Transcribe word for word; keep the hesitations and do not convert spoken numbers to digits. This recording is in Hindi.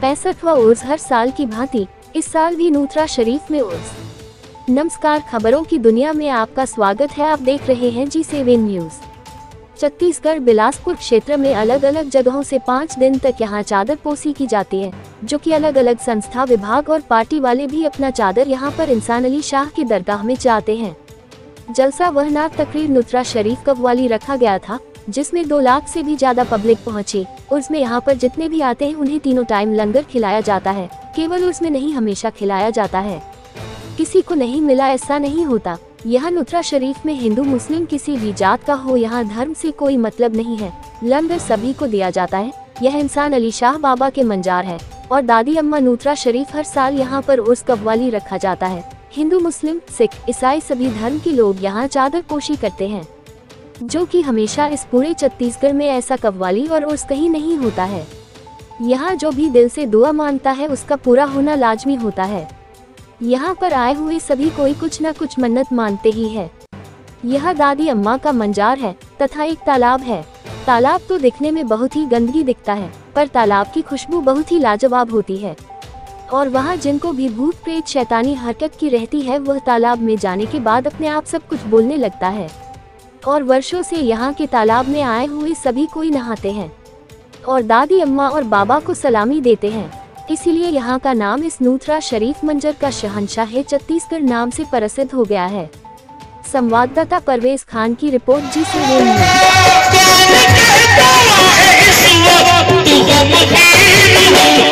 पैंसठवां उर्स हर साल की भांति इस साल भी नूत्रा शरीफ में उर्स। नमस्कार, खबरों की दुनिया में आपका स्वागत है। आप देख रहे हैं G seven news. Chhattisgarh Bilaspur क्षेत्र में अलग अलग जगहों से पाँच दिन तक यहां चादर पोसी की जाती है, जो कि अलग अलग संस्था, विभाग और पार्टी वाले भी अपना चादर यहां पर इंसान अली शाह की दरगाह में चाहते हैं। जलसा व नात तकरीर नूत्रा शरीफ कव्वाली रखा गया था, जिसमें दो लाख से भी ज्यादा पब्लिक पहुंची। उर्स में यहाँ पर जितने भी आते हैं उन्हें तीनों टाइम लंगर खिलाया जाता है। केवल उर्स में नहीं, हमेशा खिलाया जाता है। किसी को नहीं मिला ऐसा नहीं होता। यह नूत्रा शरीफ में हिंदू मुस्लिम किसी भी जात का हो, यहाँ धर्म से कोई मतलब नहीं है। लंगर सभी को दिया जाता है। यह इंसान अली शाह बाबा के मंजार है और दादी अम्मा नूत्रा शरीफ हर साल यहाँ पर उर्स कव्वाली रखा जाता है। हिंदू, मुस्लिम, सिख, ईसाई सभी धर्म के लोग यहाँ चादर पोशी करते हैं, जो कि हमेशा इस पूरे छत्तीसगढ़ में ऐसा कव्वाली और उर्स कहीं नहीं होता है। यहाँ जो भी दिल से दुआ मांगता है उसका पूरा होना लाजमी होता है। यहाँ पर आए हुए सभी कोई कुछ न कुछ मन्नत मानते ही है। यह दादी अम्मा का मंजार है तथा एक तालाब है। तालाब तो दिखने में बहुत ही गंदगी दिखता है, पर तालाब की खुशबू बहुत ही लाजवाब होती है। और वहाँ जिनको भी भूत प्रेत शैतानी हरकत की रहती है, वह तालाब में जाने के बाद अपने आप सब कुछ बोलने लगता है। और वर्षों से यहाँ के तालाब में आए हुए सभी कोई नहाते हैं और दादी अम्मा और बाबा को सलामी देते हैं। इसीलिए यहाँ का नाम इस नूत्रा शरीफ मंजर का शहंशाह छत्तीसगढ़ नाम से प्रसिद्ध हो गया है। संवाददाता परवेज खान की रिपोर्ट, जी सेवन न्यूज।